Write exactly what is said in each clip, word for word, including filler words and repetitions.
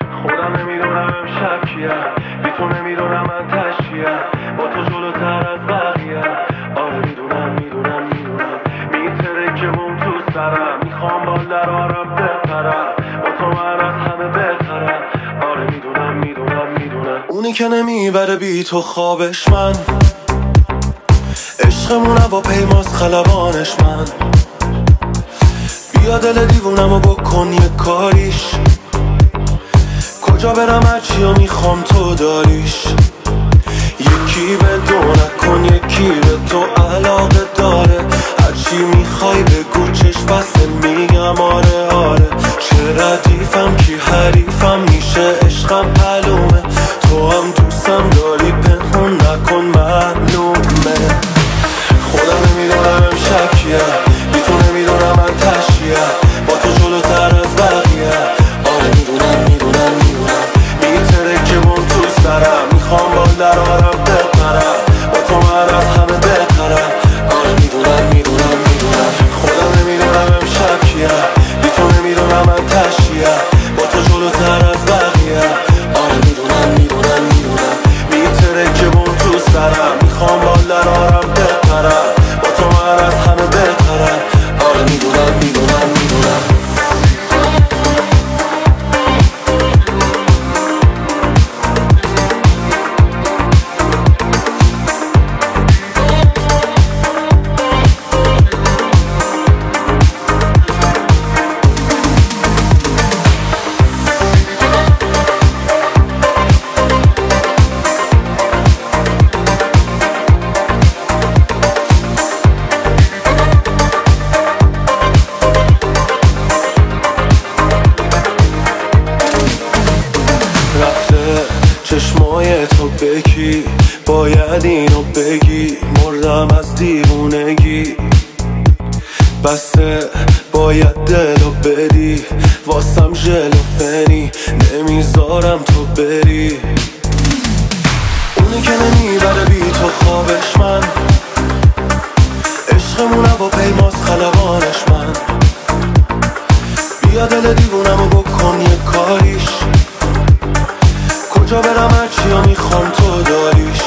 خودم نمیدونم امشب کیم، بی تو نمیدونم من تشکیم، با تو جلوتر از بقیه. آره میدونم میدونم میدونم میتره که بوم تو سرم، میخوام بال در آرم بپرم، با تو من از همه بهترم. آره میدونم میدونم میدونم اونی که نمیبره بی تو خوابش من، عشقمون هوا پیماز خلبانش من. بیا دل دیوونمو بکن یه کاریش، کجا برم هرچی و میخوام تو داریش. یکی به دو نکن یکی به تو علاقه داره، هرچی میخوای بگو چشم بسته میگم آره آره. چه ردیفم کی حریفم میشه عشقم معلومه، تو هم دوستم داری پنهون نکن معلومه. خودم نمیدونم امشب کیه، بی تو نمیدونم من تشکیه، با تو جلوتر از بقیه. آره میدونم میدونم میدونم میتره که بوم تو سرم، میخوام بال در آرم بپرم، با تو من از همه بهترم. آره میدونم میدونم میدونم خودم نمیدونم امشب کیه، بی تو نمیدونم من تشکیه، با تو جلوتر از بقیه. آره میدونم میدونم میدونم میتره که بوم تو سرم، میخوام بال در آرم بپرم، با تو من از همه بهترم. آره میدونم میدونم میدونم چشمای تو بکی، باید اینو بگی، مردم از دیوونگی. بسته باید دلو بدی، واسم ژلوفنی نمیذارم تو بری. اونی که نمیبره بی تو خوابش من، عشقمون هوا پیماز خلبانش من. بیا دل دیوونمو بکن یه کاریش، کجا برم هرچی و میخوام تو داریش.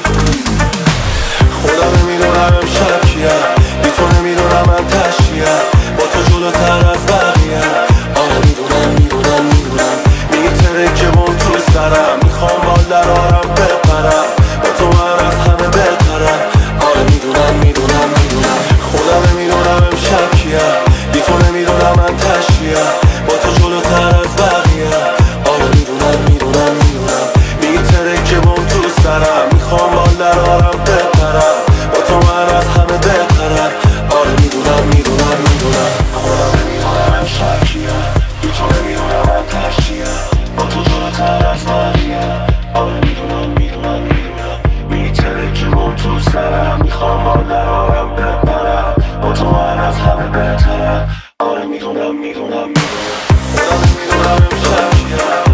خودم نمیدونم امشب کیه، بی تو نمیدونم من تشکیه، با تو جلوتر از بقیه. آره میدونم میدونم میدونم میتره که بوم تو سرم، میخوام بال در آرم بپرم، با تو من از همه بهترم. آره میدونم میدونم میدونم خودم نمیدونم امشب کیه، بی تو نمیدونم من تشکیه، با تو جلوتر از بقیه. آره میدونم میدونم میدونم میتره که بوم تو سرم، میخوام بال در آرم بپرم، با تو من از همه بهترم. آره میدونم میدونم میدونم خودم نمیدونم امشب کیه، بی تو نمیدونم من تشکیه، با تو جلوتر از بقیه. آره میدونم میدونم میدونم میتره که بوم تو سرم، میخوام بال در آرم بپرم، با تو من از همه بهترم. آره میدونم میدونم میدونم خودم نمیدونم امشب کیه.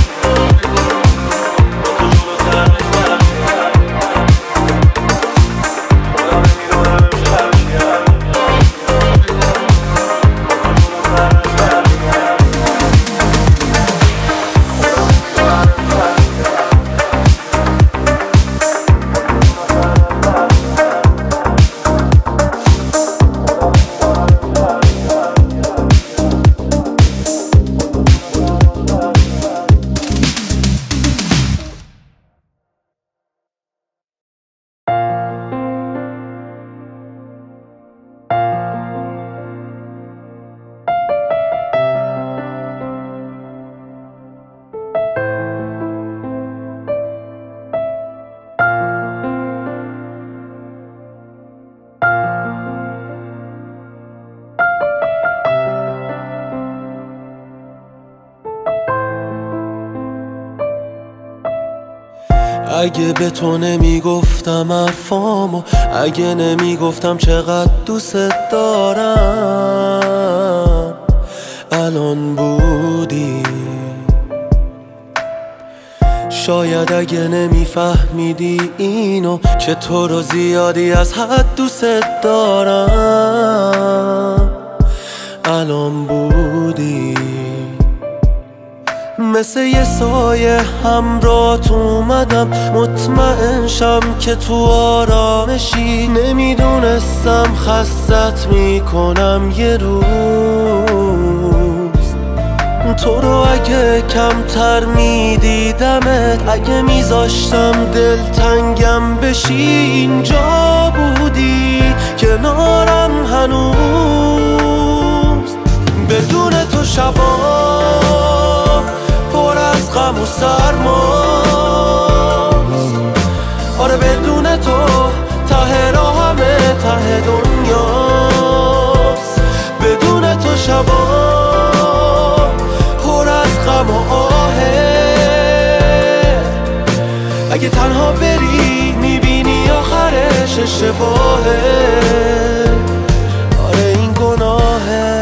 اگه به تو نمیگفتم حرفامو، اگه نمیگفتم چقدر دوست دارم، الان بودی. شاید اگه نمیفهمیدی اینو، که تو رو زیادی از حد دوست دارم، الان بودی. مثل یه سایه همراهت اومدم، مطمئن شم که تو آرامشی. نمیدونستم خستت میکنم یه روز، تو رو اگه کمتر میدیدمت، اگه میذاشتم دلتنگم بشی، اینجا بودی کنارم هنوز. بدون تو شبا پر از غم و سرماست، آره بدون تو ته راه همه ته دنیاست. بدون تو شبا پر از غم و آهه، اگه تنها بری میبینی آخرش اشتباهه، آره این گناهه.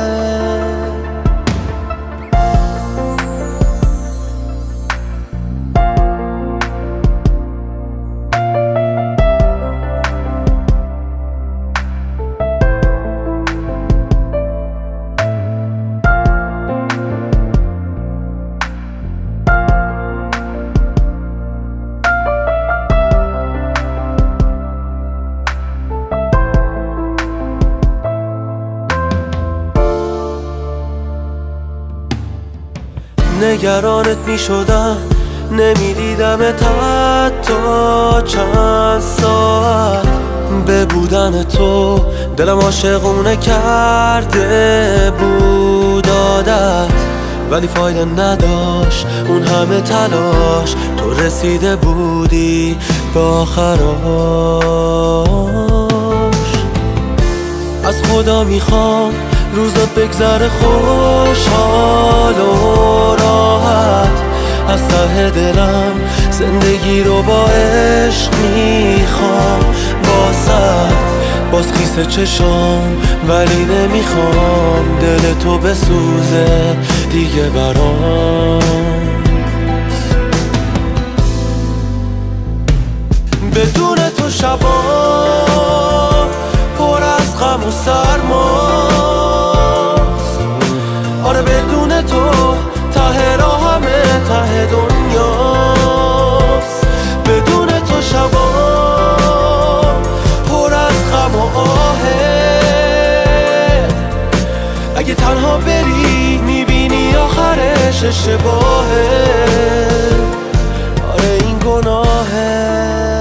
نگرانت می شدم، نمیدیدمت حتی چند ساعت. به بودن تو دلم عاشقونه کرده بود عادت، ولی فایده نداشت اون همه تلاش. تو رسیده بودی به آخراش. از خدا میخوام روزات بگذره خوشحال و راحت، از ته دلم زندگی رو با عشق میخوام واسه. باز خیس چشام ولی نمیخوام دل تو بسوزه دیگه برام. بدون تو شبا پر از غم و سرماست، آره بدون تو ته راه همه ته دنیاست. بدون تو شبا پر از غم و آهه، اگه تنها بری میبینی آخرش اشتباهه، آره این گناهه.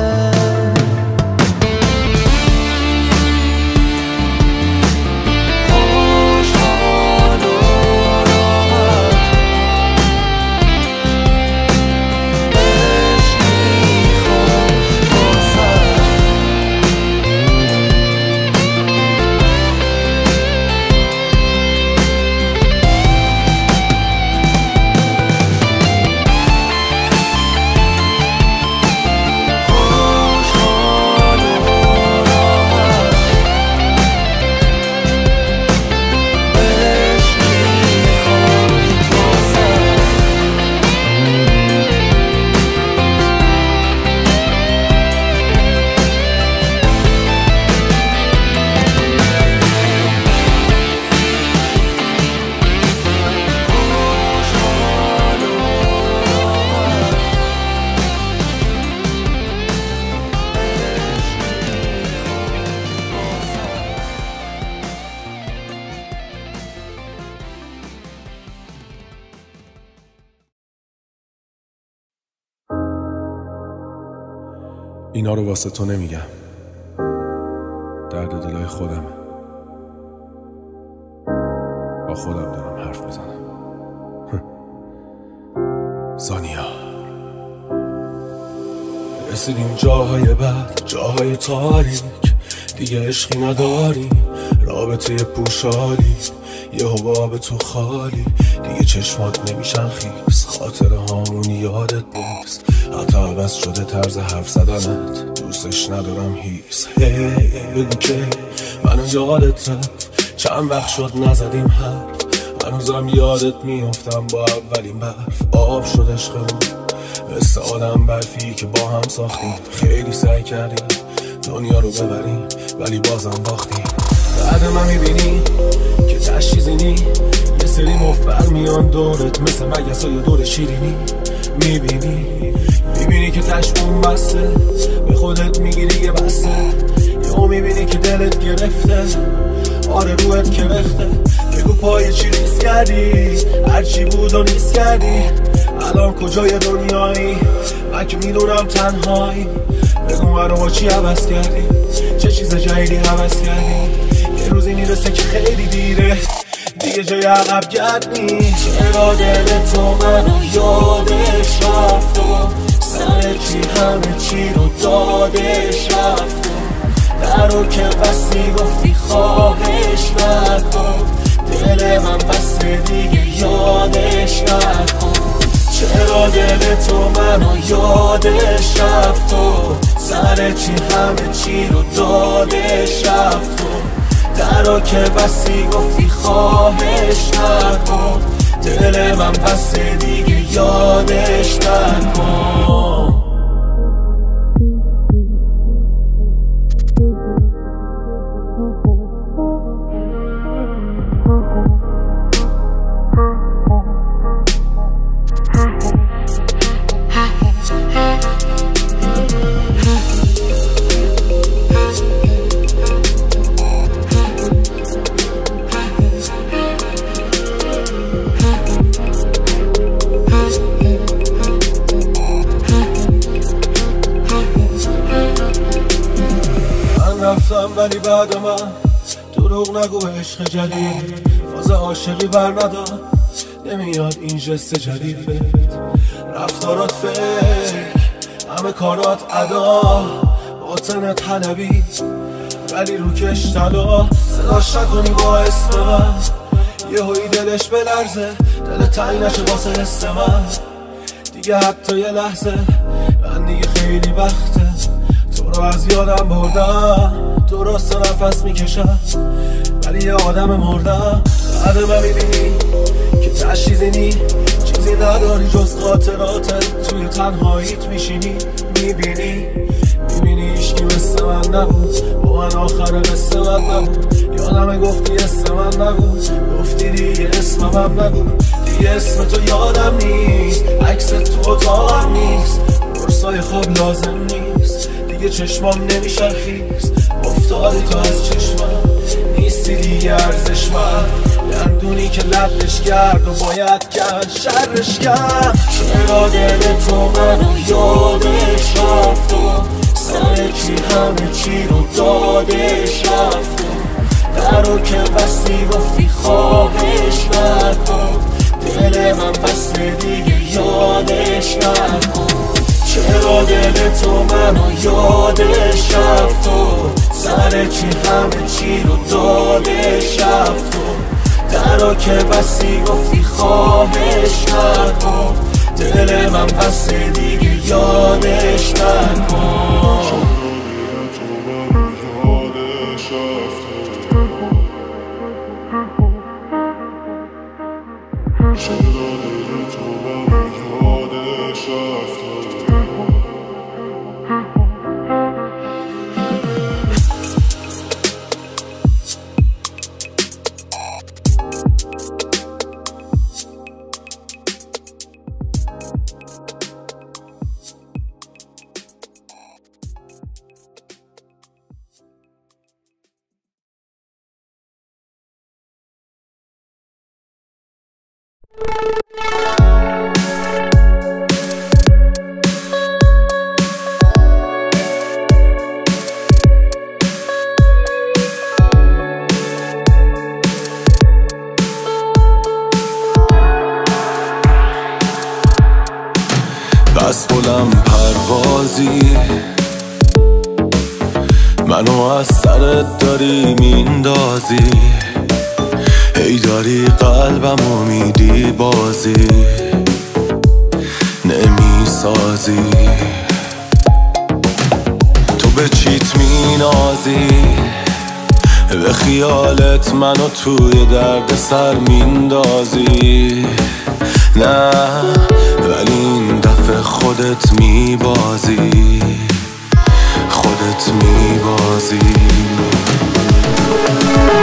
اینا رو واسه تو نمیگم، درد دلای خودم، با خودم دارم حرف میزنم. زانیا رسیدیم جاهای بد، جاهای تاریک، دیگه عشقی نداریم، رابطه پوشالی، یه حباب تو خالی، دیگه چشمات نمیشن خیس، خاطره هامون یادت نیست، حتی عوض شده طرز حرف زدنت، دوستش ندارم هیس. هی بگو که منو یادت رفت، چند وقت شد نزدیم حرف، هنوزم یادت میافتم با اولین برف. آب شد عشقمون مثل آدم برفی که با هم ساختیم، خیلی سعی کردیم دنیا رو ببریم ولی بازم باختیم. بعد من میبینی که تشخیصی نی، یه سری مفت برمیان دورت مثل مگسای دور شیرینی. میبینی میبینی که تشمون بسته، به خودت میگیری یه بسته. یا میبینی که دلت گرفته، آره روحت کرخته. بگو پای چی ریس کردی، هرچی بود و نیست کردی. الان کجای دنیایی، من که میدونم تنهایی. بگو منو با چی عوض کردی، چه چیز جدیدی عوض کردی. یه روزی میرسه که خیلی دیره، دیگه جای عقب گرد نیست. چرا دل تو منو یادش رفت و سر چی همه چی رو دادش رفت و درو که بستی گفتی خواهش نکن. دل من بسته دیگه یادش نکن. چرا دل تو منو یادش رفت و سر چی همه چی رو دادش رفت و درو که بستی گفتی خواهش نکن. دل من بسته دیگه یادش نکن. رفتم ولی بعد من دروغ نگو عشق جدید. فاز عاشقی بر نداد، نمیاد این جست جدید بهت. رفتارات فکر، همه کارات ادا، باطنت حلبی ولی رو کش طلا. صداش نکنی با اسم من، یه هایی دلش بلرزه. دل تنگ نشه واسه حس من دیگه حتی یه لحظه. من دیگه خیلی وقته تو رو از یادم بردم. درست نفس میکشم ولی یه آدم مردم. بعد من میبینی که تشخیصی نی، چیزی نداری جز خاطراتت. توی تنهاییت میشینی میبینی میبینی عشقی مثل من نبود، با من آخر قصه من نبود. یادم گفتی اسم من نبود، گفتی دیگه اسمم نگو. دیگه اسم تو یادم نیست، عکست تو اتاقم نیست. برسای خواب لازم نیست، دیگه چشمام نمیشن خیز. افتادی تو از چشمم، نیستی دیگه ارزش من. دندونی که لبش کرد و باید کرد شرش کرد. چرا دل تو منو یادش رفت و سر چی همه چی رو دادش رفت و درو که بستی گفتی خواهش نکن. دل من بسته دیگه یادش نکن. چرا دل تو منو یادش رفت و سر چی همه چی رو دادش رفت و درو که بستی گفتی خواهش نکن. دل من بسته دیگه یادش نکن. بس بلند پروازی، منو از سرت داری میندازی. هی داری قلبمو میدی بازی، نمیسازی. تو به چیت مینازی، به خیالت منو توی درد سر میندازی. نه ولی این دفعه خودت میبازی، خودت میبازی.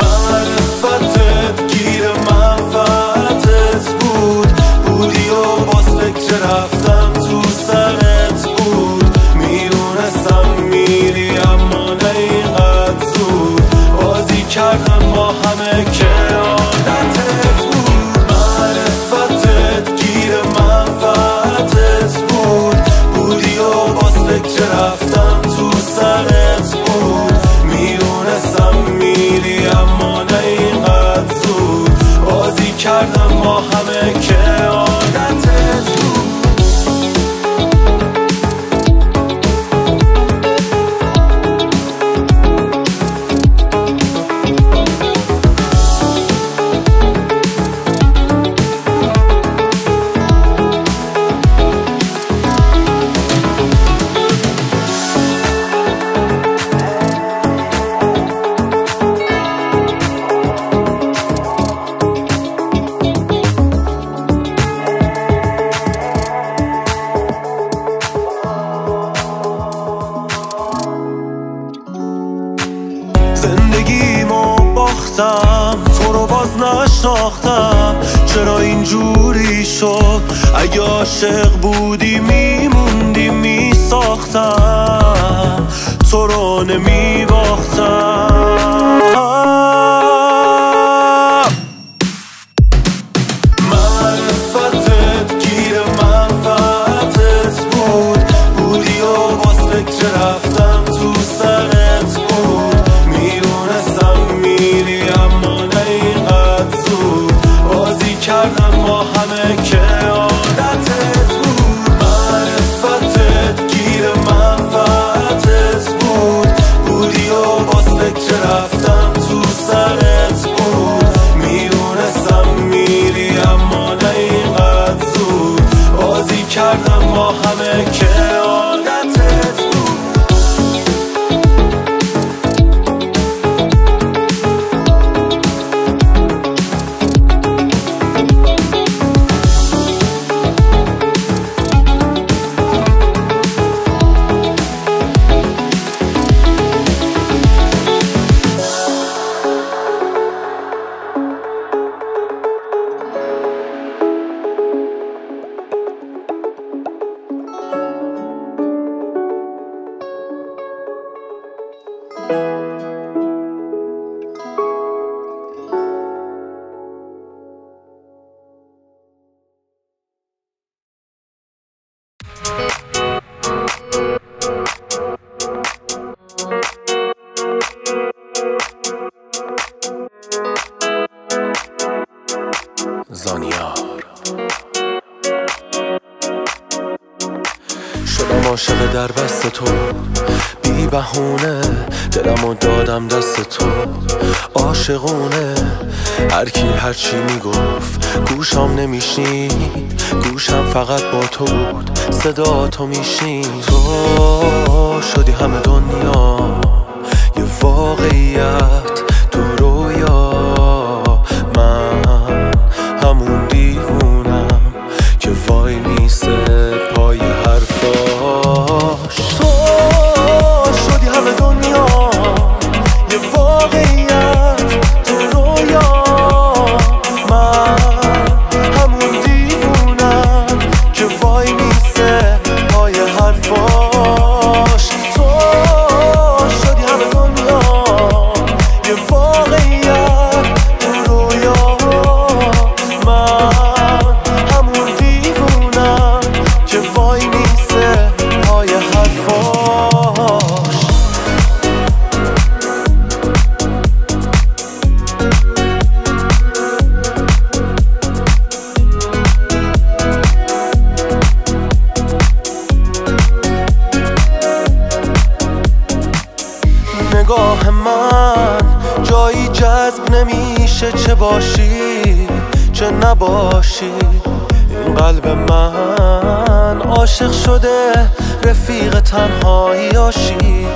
ساختم، چرا اینجوری شد؟ اگه عاشق بودی میموندی، میساختم تو رو نمیباختم. معرفتت گیر منفعتت بود، بودی و باز فکر رفتم تو سرت بود. میدونستم میری اما نه اینقدر زود، بازی کردم با همه که عادتت بود. معرفتت گیر منفعتت بود، بودی و باز فکر رفتم تو سرت بود. میدونستم میری اما نه اینقدر زود، بازی کردم با همه که عادتت بود. زانیار شدم عاشق در بست تو، بی بهونه دلمو دادم دست تو. عاشقونه هر کی هر چی میگفت گوشم نمیشنید، گوشم فقط با تو بود، صدا تو میشنید. تو شدی همه دنیا یه واقعیت تو رویا، من همون دیوونم که وای میسه پای حرفاش. تو شدی همه دنیا یه واقعیت تو رویا، من همون دیوونم که وای میسه پای حرفاش. تو شدی همه دنیا یه واقعیت تو رویا، من همون دیوونم که وای میسه پای حرفاش. نگاه من جایی جذب نمیشه، چه باشی چه نباشی. این قلب من عاشق شده رفیق تنهاییاشی.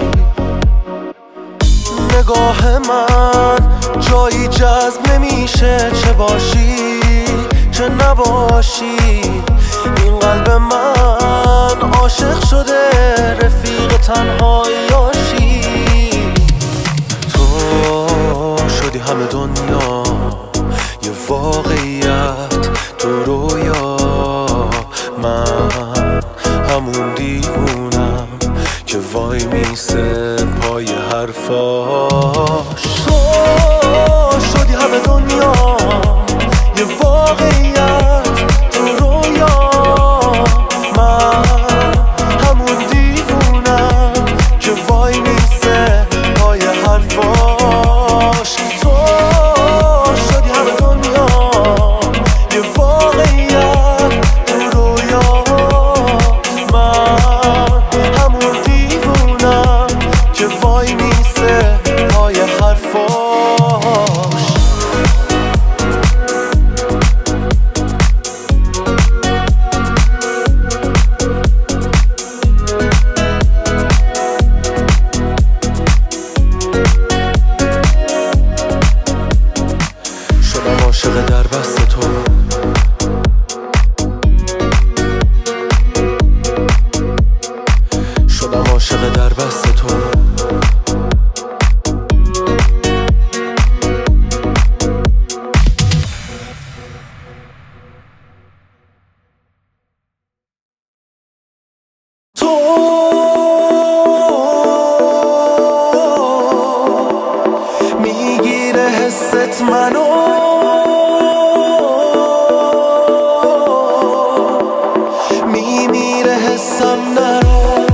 نگاه من جایی جذب نمیشه، چه باشی چه نباشی. این قلب من عاشق شده رفیق تنهاییاشی. تو شدی همه دنیا یه واقعیت تو رویا، من همون دیوونم که وای میسه پای حرفاش. تو شدی همه دنیا یه واقعیت تو رویا، من همون دیوونم که وای میسه پای حرفاش. تو شدی همه دنیا یه واقعیت تو رویا، من همون دیوونم که وای میسه پای حرفاش. تو میگیره حست منو، میمیره حسم نرو.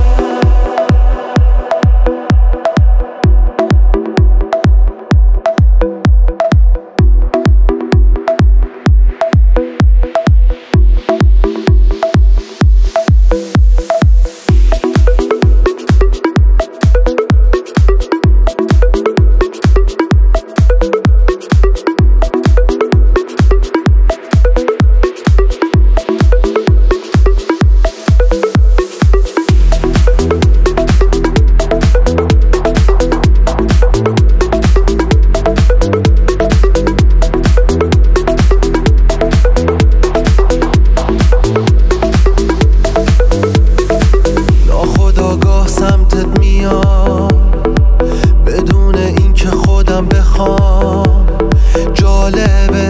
بدون اینکه خودم بخوام. جالبه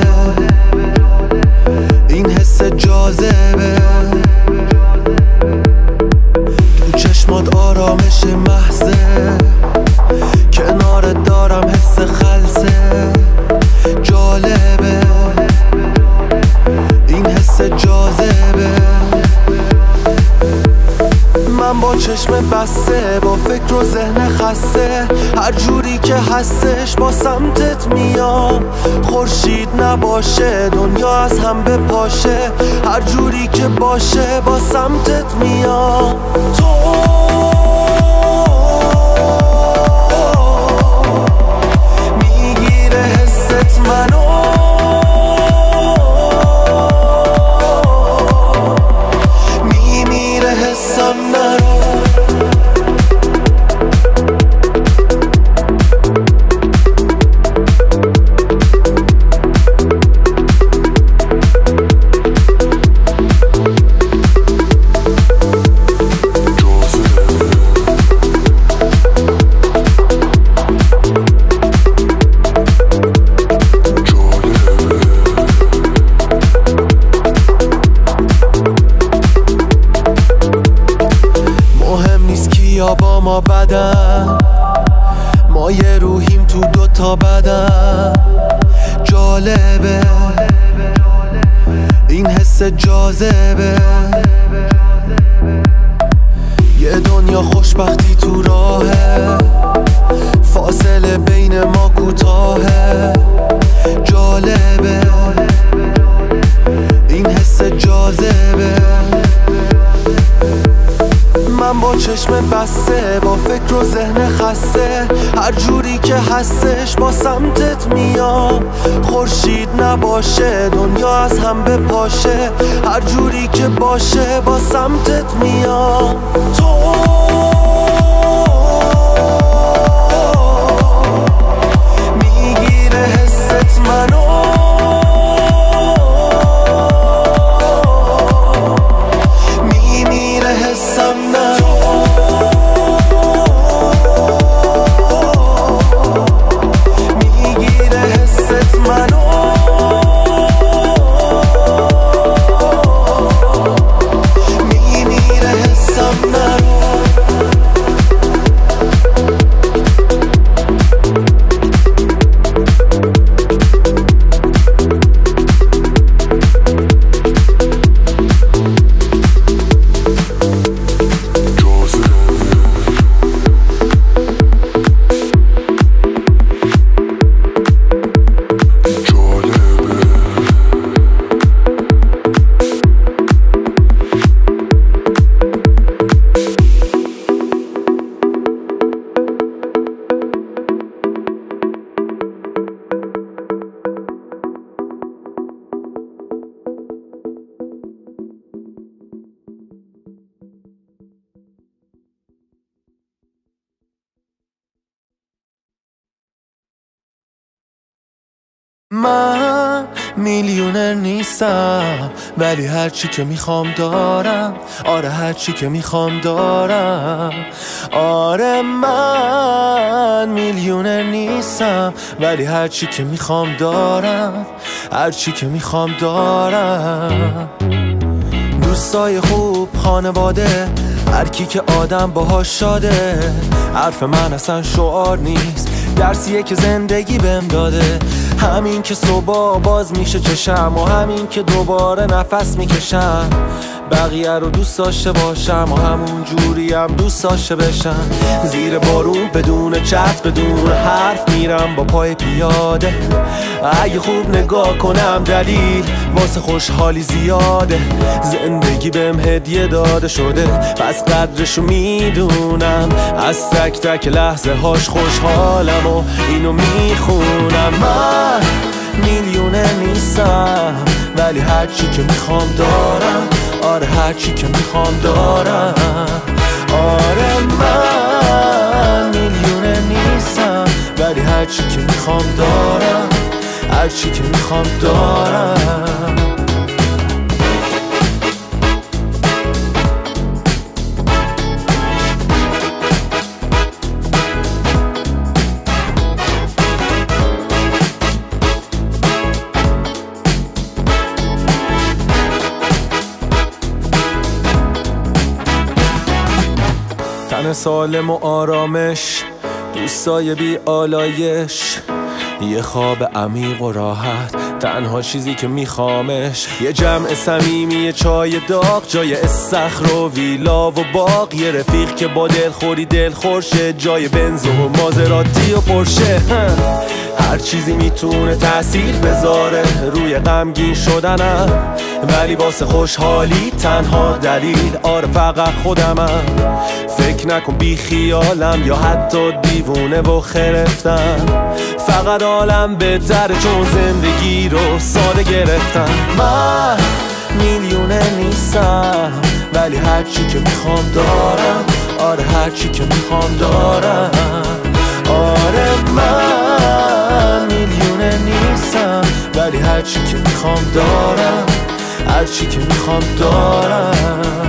این حس جاذبه، تو چشمات آرامش محضه، کنارت دارم حس خلسه. جالبه این حس جاذبه، من با چشم بسته، با فکر و ذهن خسته، هر جوری که هستش با سمتت میام. خورشید نباشه دنیا از هم بپاشه، هر جوری که باشه با سمتت میام. تو میگیره حست منو، میمیره حسم نرو. یا با ما بدن، ما یه روحیم تو دوتا بدن. جالبه این حس جاذبه، یه دنیا خوشبختی تو راهه، فاصله بین ما کوتاهه. جالبه این حس جاذبه، من با چشم بسته، با فکر و ذهن خسته، هر جوری که هستش با سمتت میام. خورشید نباشه دنیا از هم بپاشه، هر جوری که باشه با سمتت میام. تو میگیره حست منو، میمیره حسم نرو. میگیره حست منو، میمیره حسم نرو. من میلیونر نیستم ولی هرچی که میخوام دارم. آره هرچی که میخوام دارم. آره من میلیونر نیستم ولی هرچی که میخوام دارم. هرچی که میخوام دارم. دوست دوستای خوب، خانواده، هر کی که آدم باهاش شاده. حرف من اصلا شعار نیست، درسیه که زندگی بهم داده. همین که صبح باز میشه چشم و همین که دوباره نفس میکشم. بقیه رو دوست داشته باشم و همون جوری هم دوست داشته بشم. زیر بارون بدون چت بدون حرف میرم با پای پیاده. اگه خوب نگاه کنم دلیل واسه خوشحالی زیاده. زندگی بهم هدیه داده شده پس قدرشو میدونم. از تک تک لحظه هاش خوشحالم و اینو میخونم. من میلیونه نیستم ولی هرچی که میخوام دارم. آره هرچی که میخوام دارم. آره من میلیونه نیستم ولی هرچی که میخوام دارم. هرچی که میخوام دارم. تن سالم و آرامش، دوستای بی آلایش، یه خواب عمیق و راحت، تنها چیزی که میخوامش. یه جمع صمیمی، یه چای داغ، جای استخر و ویلا و باغ. یه رفیق که با دلخوری دلخورشه، جای بنز و مازراتی و پرشه. هر چیزی میتونه تأثیر بذاره روی غمگین شدنم، ولی واسه خوشحالی تنها دلیل آره فقط خودمم. فکر نکن بی خیالم یا حتی دیوونه و خرفتم. فقط عالم بهتره چون زندگی رو ساده گرفتم. من میلیونه نیستم ولی هرچی که میخوام دارم. آره هرچی که میخوام دارم. آره من میلیونه نیستم ولی هرچی که میخوام دارم. هرچی که میخوام دارم.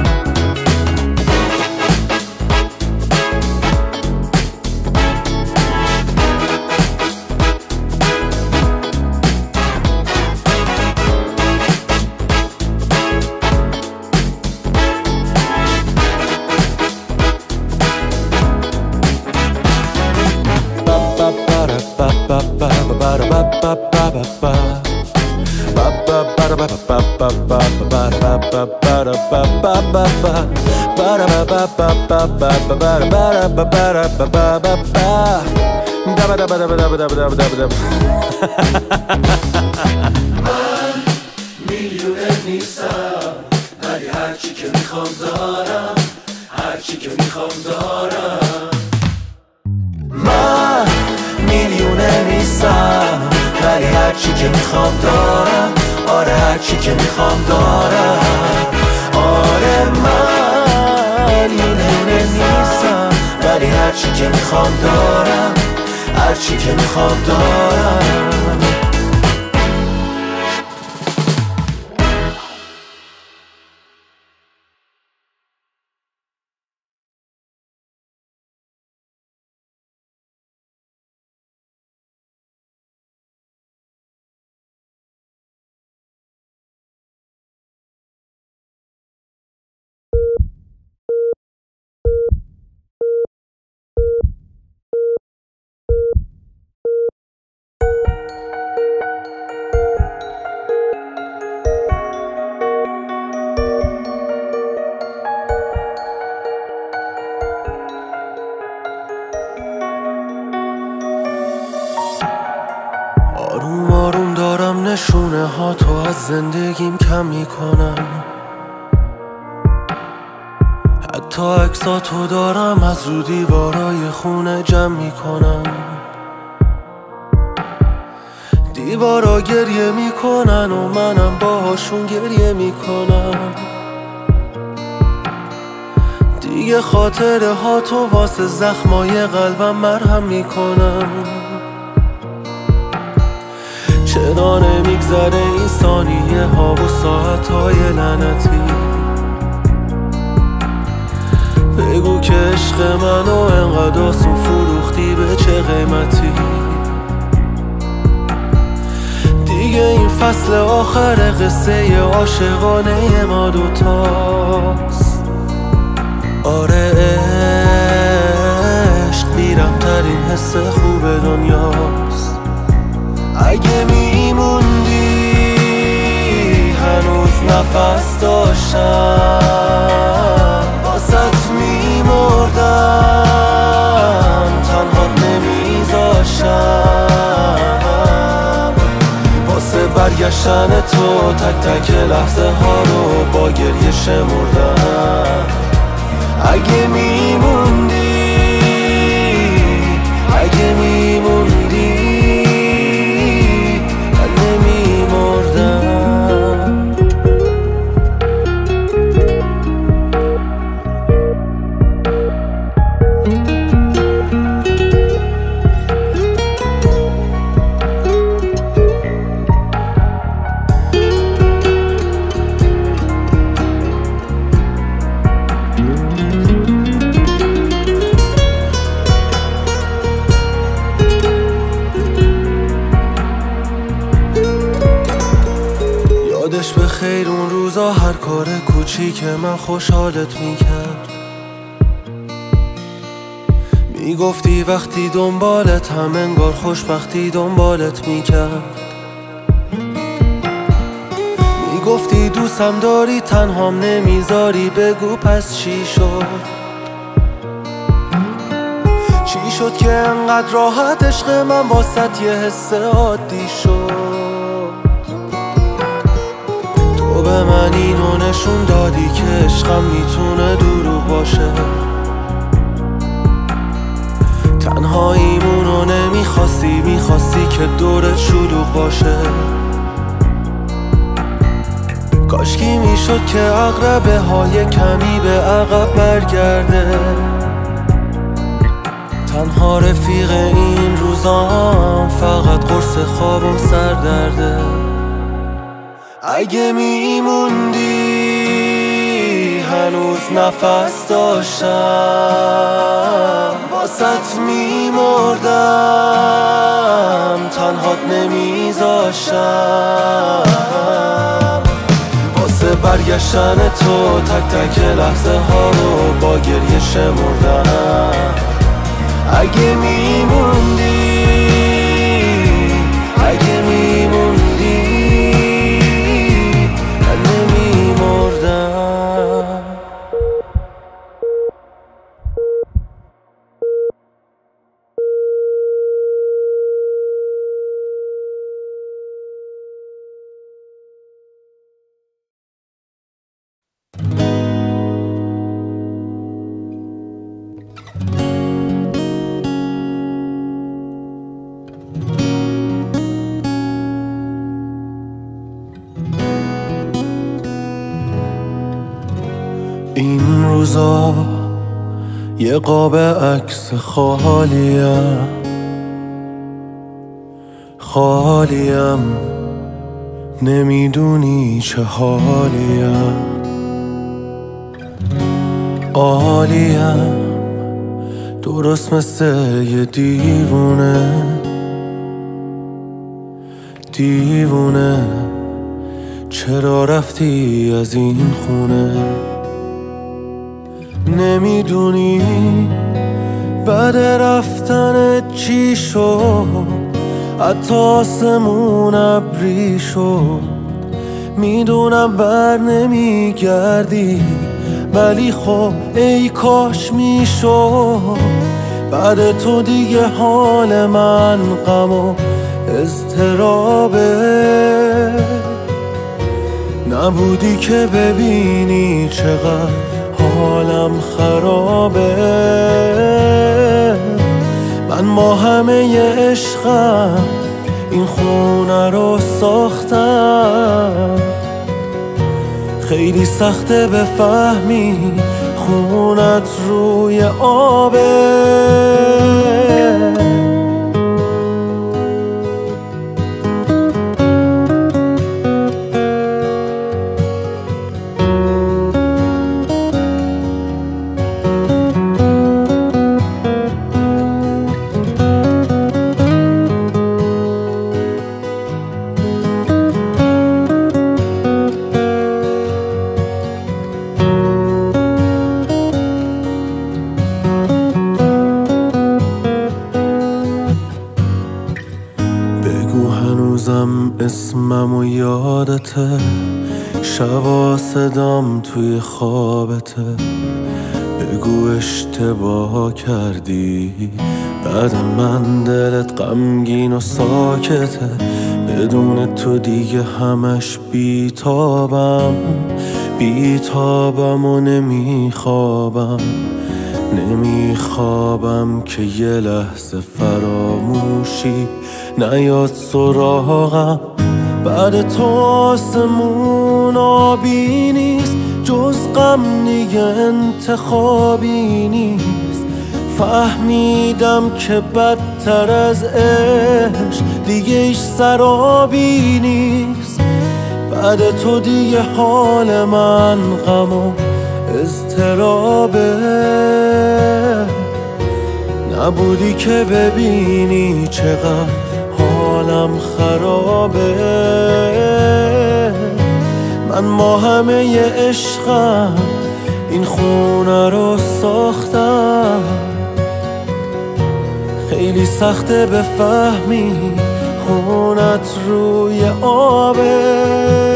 من میلیونه نیستم ولی هرچی که میخوام دارم. هرچی که میخوام دارم. من میلیونه نیستم ولی هرچی که میخوام دارم. آره هرچی که میخوام دارم. آره من میلیونه نیستم ولی هرچی که میخوام دارم. هرچی که میخوام دارم. آروم آروم دارم نشونه ها تو از زندگیم کم میکنم. حتی عکساتو دارم از رو دیوارای خونه جمع میکنم. دیوارا گریه میکنن و منم باهاشون گریه میکنم. دیگه خاطره ها تو واسه زخمای قلبم مرهم میکنم. چرا نمیگذره این ثانیه ها و ساعت های لعنتی. بگو که عشق منو انقدر آسون فروختی به چه قیمتی. دیگه این فصل آخر قصه عاشقانه ما دوتا. حس خوب دنیاست. اگه میموندی هنوز نفس داشتم، واسط میمردم، تنها نمیذاشتم. واسه برگشتن تو تک تک لحظه ها رو با گریه شمردم. اگه میموندی، اگه میموندی من نمیمردم. یادش به خیر اون روزا هر کار کوچیک من خوشحالت میکرد. میگفتی وقتی دنبالت هم انگار خوشبختی دنبالت میکرد. میگفتی دوستم داری تنهام نمیذاری، بگو پس چی شد؟ چی شد که انقدر راحت عشق من واسط یه حس عادی شد؟ تو به من اینو نشون دادی که عشقم میتونه دروغ باشه. تنهاییمونو نمیخواستی، میخواستی که دورت شلوغ باشه. کاشکی میشد که عقربه های کمی به عقب برگرده. تنها رفیق این روزام فقط قرص خواب و سردرده. اگه میموندی هنوز نفس داشتم، واسط میمردم، تنهات نمیذاشتم. واسه برگشتن تو تک تک لحظه ها رو با گریه شمردم. اگه میموندی، اگه میموندی من نمیمردم. این روزا یه قاب عکس خالیم، خالیم نمیدونی چه حالیم. عالیم درست مثل یه دیوونه، دیوونه چرا رفتی از این خونه؟ نمیدونی بعد رفتن چی شد، حتی آسمون ابری شد. میدونم بر نمیگردی ولی خب ای کاش میشد. بعد تو دیگه حال من غم و اضطرابه. نبودی که ببینی چقدر حالم خرابه. من با همه عشقم این خونه رو ساختم. خیلی سخته بفهمی خونت روی آبه. اسمم و یادته، شبا صدام توی خوابته. بگو اشتباه کردی، بعد من دلت غمگین و ساکته. بدون تو دیگه همش بیتابم، بیتابم و نمیخوابم. نمیخوابم که یه لحظه فراموشی نیاد سراغم. بعد تو آسمون آبی نیست، جز غم دیگه انتخابی نیست. فهمیدم که بدتر از عشق دیگه ایش سرابی نیست. بعد تو دیگه حال من غم و اضطرابه. نبودی که ببینی چقدر حالم خرابه. من ما همه ی عشقم این خونه رو ساختم. خیلی سخته بفهمی خونت روی آبه.